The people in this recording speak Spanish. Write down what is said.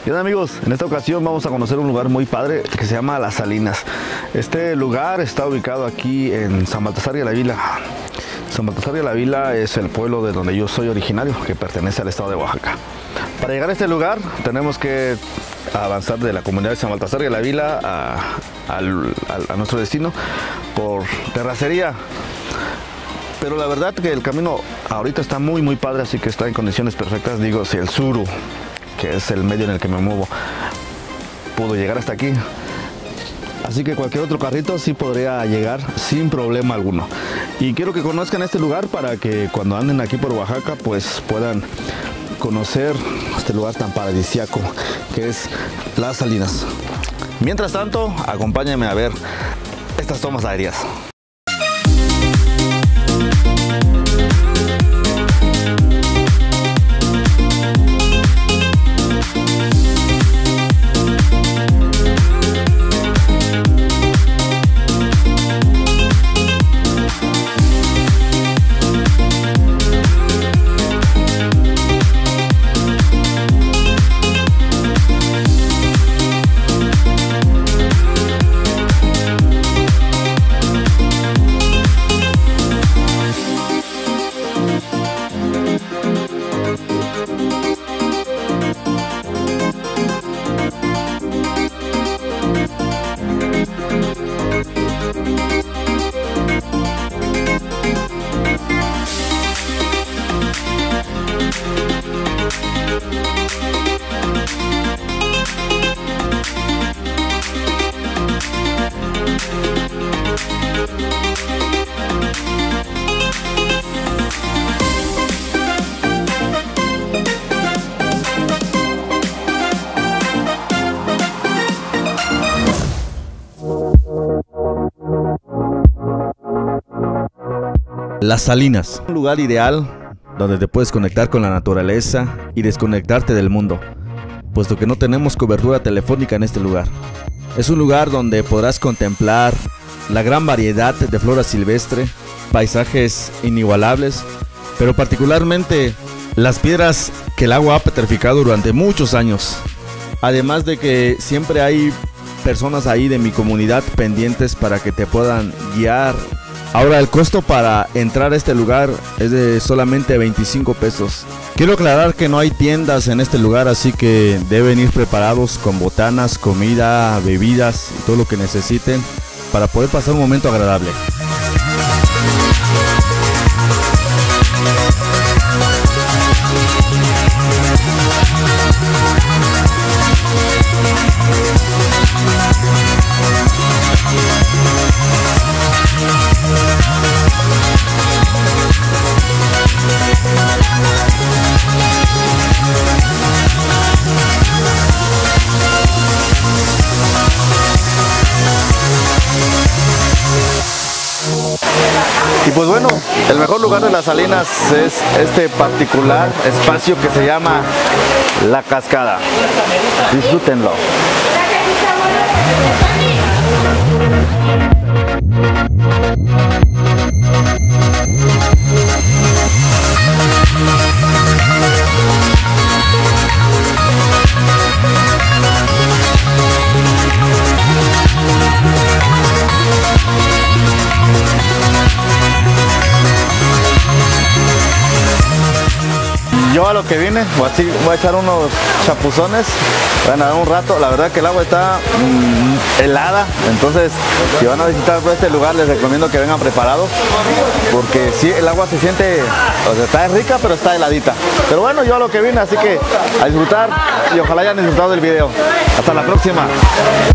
Bien amigos, en esta ocasión vamos a conocer un lugar muy padre que se llama Las Salinas. Este lugar está ubicado aquí en San Baltasar y la Vila. San Baltasar y la Vila es el pueblo de donde yo soy originario, que pertenece al estado de Oaxaca. Para llegar a este lugar tenemos que avanzar de la comunidad de San Baltasar y la Vila a nuestro destino por terracería. Pero la verdad que el camino ahorita está muy padre, así que está en condiciones perfectas. Digo, si el Suru, que es el medio en el que me muevo, pudo llegar hasta aquí, así que cualquier otro carrito sí podría llegar sin problema alguno. Y quiero que conozcan este lugar para que cuando anden aquí por Oaxaca pues puedan conocer este lugar tan paradisíaco que es Las Salinas. Mientras tanto, acompáñenme a ver estas tomas aéreas. Las Salinas, un lugar ideal donde te puedes conectar con la naturaleza y desconectarte del mundo, puesto que no tenemos cobertura telefónica en este lugar. Es un lugar donde podrás contemplar la gran variedad de flora silvestre, paisajes inigualables, pero particularmente las piedras que el agua ha petrificado durante muchos años. Además de que siempre hay personas ahí de mi comunidad pendientes para que te puedan guiar. Ahora, el costo para entrar a este lugar es de solamente 25 pesos. Quiero aclarar que no hay tiendas en este lugar, así que deben ir preparados con botanas, comida, bebidas y todo lo que necesiten para poder pasar un momento agradable. Y pues bueno, el mejor lugar de Las Salinas es este particular espacio que se llama La Cascada. Disfrútenlo. Yo a lo que vine, así voy a echar unos chapuzones, van a dar un rato. La verdad que el agua está helada, entonces si van a visitar este lugar les recomiendo que vengan preparados, porque sí, el agua se siente, o sea, está rica pero está heladita. Pero bueno, yo a lo que vine, así que a disfrutar y ojalá hayan disfrutado del video. Hasta la próxima.